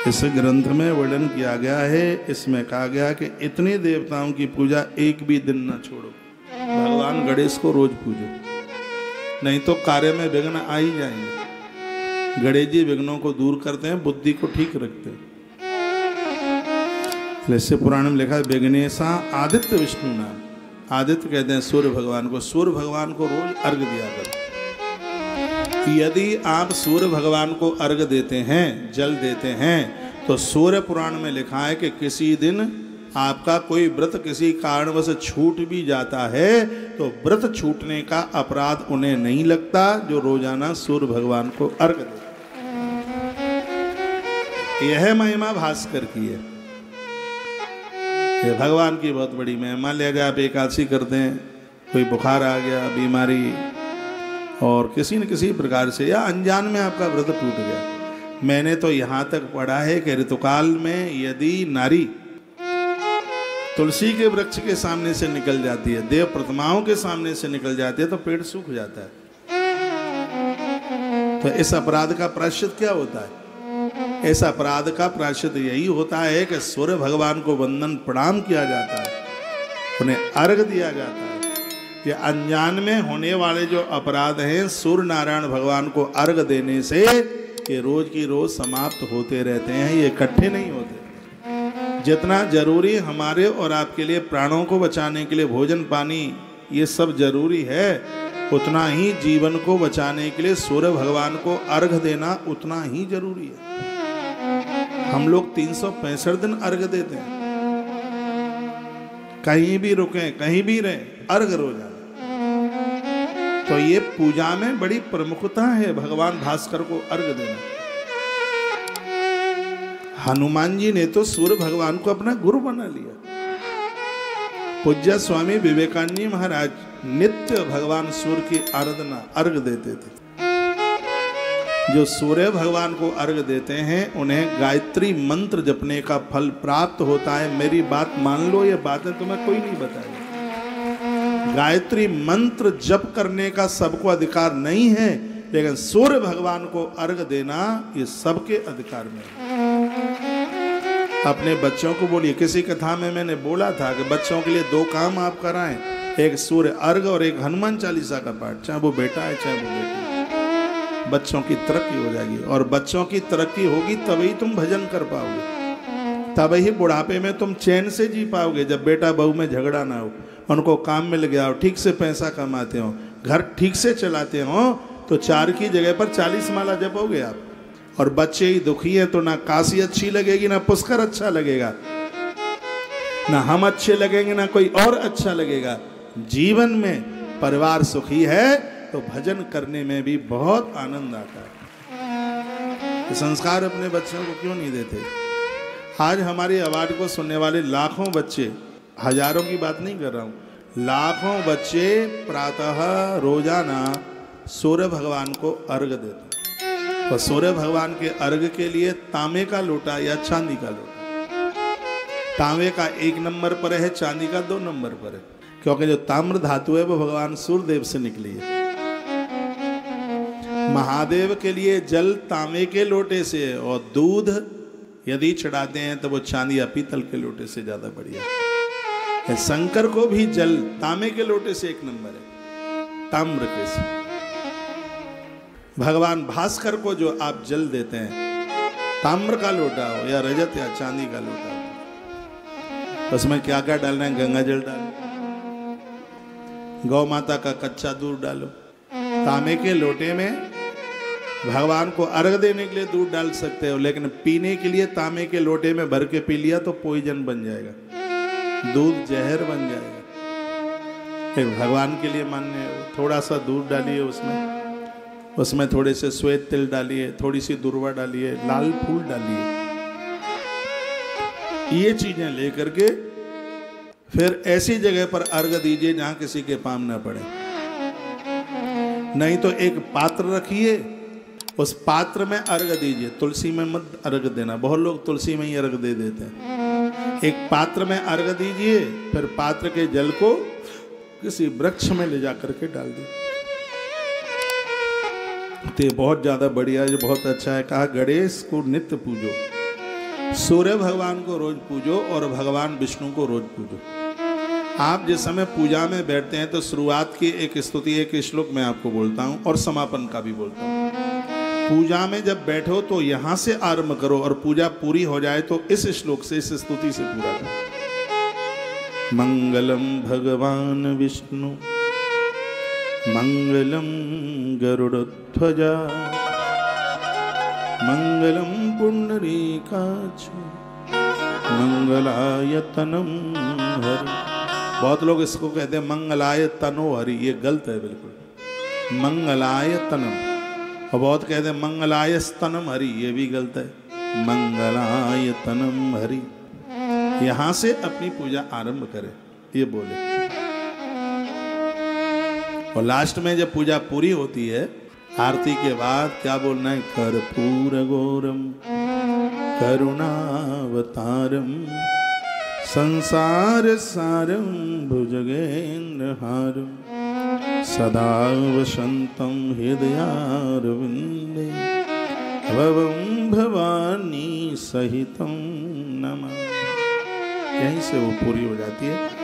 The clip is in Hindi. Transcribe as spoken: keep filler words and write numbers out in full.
इस ग्रंथ में वर्णन किया गया है, इसमें कहा गया कि इतने देवताओं की पूजा एक भी दिन न छोड़ो। भगवान गणेश को रोज पूजो, नहीं तो कार्य में विघ्न आ ही जाएंगे। गणेश जी विघ्नों को दूर करते हैं, बुद्धि को ठीक रखते हैं। जैसे पुराण में लिखा है विघ्नेशा आदित्य विष्णु नाम। आदित्य कहते हैं सूर्य भगवान को। सूर्य भगवान को रोज अर्घ दिया करो। यदि आप सूर्य भगवान को अर्घ देते हैं, जल देते हैं, तो सूर्य पुराण में लिखा है कि किसी दिन आपका कोई व्रत किसी कारणवश छूट भी जाता है तो व्रत छूटने का अपराध उन्हें नहीं लगता जो रोजाना सूर्य भगवान को अर्घ देते। यह महिमा भास्कर की है। ये भगवान की बहुत बड़ी महिमा। ले गया आप एकादशी करते हैं, कोई बुखार आ गया, बीमारी और किसी न किसी प्रकार से या अनजान में आपका व्रत टूट गया। मैंने तो यहाँ तक पढ़ा है कि ऋतुकाल में यदि नारी तुलसी के वृक्ष के सामने से निकल जाती है, देव प्रतिमाओं के सामने से निकल जाती है, तो पेट सूख जाता है। तो इस अपराध का प्रायश्चित क्या होता है? इस अपराध का प्रायश्चित यही होता है कि सूर्य भगवान को वंदन प्रणाम किया जाता है, उन्हें अर्घ दिया जाता है। ये अनजान में होने वाले जो अपराध हैं, सूर्य नारायण भगवान को अर्घ देने से ये रोज की रोज समाप्त होते रहते हैं, ये इकट्ठे नहीं होते। जितना जरूरी हमारे और आपके लिए प्राणों को बचाने के लिए भोजन पानी ये सब जरूरी है, उतना ही जीवन को बचाने के लिए सूर्य भगवान को अर्घ देना उतना ही जरूरी है। हम लोग तीन सौ पैंसठ दिन अर्घ देते हैं, कहीं भी रुकें, कहीं भी रहें, अर्घ रोजाना। तो ये पूजा में बड़ी प्रमुखता है भगवान भास्कर को अर्घ देना। हनुमान जी ने तो सूर्य भगवान को अपना गुरु बना लिया। पूज्य स्वामी विवेकानंद जी महाराज नित्य भगवान सूर्य की आराधना अर्घ देते थे। जो सूर्य भगवान को अर्घ देते हैं उन्हें गायत्री मंत्र जपने का फल प्राप्त होता है। मेरी बात मान लो, ये बातें तुम्हें कोई नहीं बताएगा। गायत्री मंत्र जप करने का सबको अधिकार नहीं है, लेकिन सूर्य भगवान को अर्घ देना ये सबके अधिकार में है। अपने बच्चों को बोलिए, किसी कथा में मैंने बोला था कि बच्चों के लिए दो काम आप कराएं, एक सूर्य अर्घ और एक हनुमान चालीसा का पाठ, चाहे वो बेटा है चाहे वो बेटी। बच्चों की तरक्की हो जाएगी, और बच्चों की तरक्की होगी तभी तुम भजन कर पाओगे, तभी बुढ़ापे में तुम चैन से जी पाओगे। जब बेटा बहू में झगड़ा ना हो, उनको काम मिल गया हो, ठीक से पैसा कमाते हो, घर ठीक से चलाते हो, तो चार की जगह पर चालीस माला जपोगे आप। और बच्चे ही दुखी हैं तो ना काशी अच्छी लगेगी, ना पुष्कर अच्छा लगेगा, ना हम अच्छे लगेंगे, ना कोई और अच्छा लगेगा। जीवन में परिवार सुखी है तो भजन करने में भी बहुत आनंद आता है। संस्कार अपने बच्चों को क्यों नहीं देते? आज हमारी आवाज को सुनने वाले लाखों बच्चे, हजारों की बात नहीं कर रहा हूँ, लाखों बच्चे प्रातः रोजाना सूर्य भगवान को अर्घ देते हैं। तो सूर्य भगवान के अर्घ के लिए तांबे का लोटा या चांदी का लोटा, तांबे का एक नंबर पर है, चांदी का दो नंबर पर है, क्योंकि जो ताम्र धातु है वो भगवान सूर्यदेव से निकली है। महादेव के लिए जल तांबे के लोटे से, और दूध यदि चढ़ाते हैं तो वो चांदी या पीतल के लोटे से ज्यादा बढ़िया है। शंकर को भी जल तांबे के लोटे से एक नंबर है, ताम्र के से। भगवान भास्कर को जो आप जल देते हैं, ताम्र का लोटा हो या रजत या चांदी का लोटा हो, उसमें क्या क्या डालना है? गंगा जल डालो, गौ माता का कच्चा दूध डालो। तांबे के लोटे में भगवान को अर्घ देने के लिए दूध डाल सकते हो, लेकिन पीने के लिए तांबे के लोटे में भर के पी लिया तो पॉइजन बन जाएगा, दूध जहर बन जाएगा। भगवान के लिए मान्य है। थोड़ा सा दूध डालिए उसमें, उसमें थोड़े से श्वेत तिल डालिए, थोड़ी सी दुर्वा डालिए, लाल फूल डालिए, ये चीजें लेकर के फिर ऐसी जगह पर अर्घ दीजिए जहां किसी के पाम ना पड़े। नहीं तो एक पात्र रखिए, उस पात्र में अर्घ दीजिए, तुलसी में मत अर्घ देना, बहुत लोग तुलसी में ही अर्घ दे देते हैं। एक पात्र में अर्घ दीजिए, फिर पात्र के जल को किसी वृक्ष में ले जाकर के डाल दीजिए। तो ये बहुत ज्यादा बढ़िया है, बहुत अच्छा है। कहा गणेश को नित्य पूजो, सूर्य भगवान को रोज पूजो और भगवान विष्णु को रोज पूजो। आप जिस समय पूजा में बैठते हैं तो शुरुआत की एक स्तुति, एक श्लोक मैं आपको बोलता हूँ और समापन का भी बोलता हूँ। पूजा में जब बैठो तो यहाँ से आरंभ करो और पूजा पूरी हो जाए तो इस श्लोक से, इस स्तुति से पूरा करो। मंगलम भगवान विष्णु मंगलम गरुड़ध्वजा मंगलम पुंडरीकाक्ष मंगलायतनम हरि। बहुत लोग इसको कहते हैं मंगलाय तनो हरि, ये गलत है बिल्कुल। मंगलाय तनम, और बहुत कहते हैं मंगलाय स्तनम हरि, ये भी गलत है। मंगलाय तनम हरि, यहां से अपनी पूजा आरंभ करें, ये बोले। और लास्ट में जब पूजा पूरी होती है आरती के बाद क्या बोलना है? कर्पूर गौरम करुणावतारम संसार सारम भुजगेन्द्र हारम सदा वसंतम हृदयारविंदे भवं भवानी सहितम नमः। यहीं से वो पूरी हो जाती है।